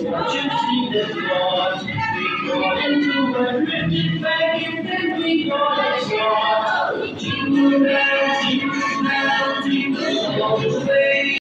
Don't you see the flaws? We go into a drifting back and then we go and start.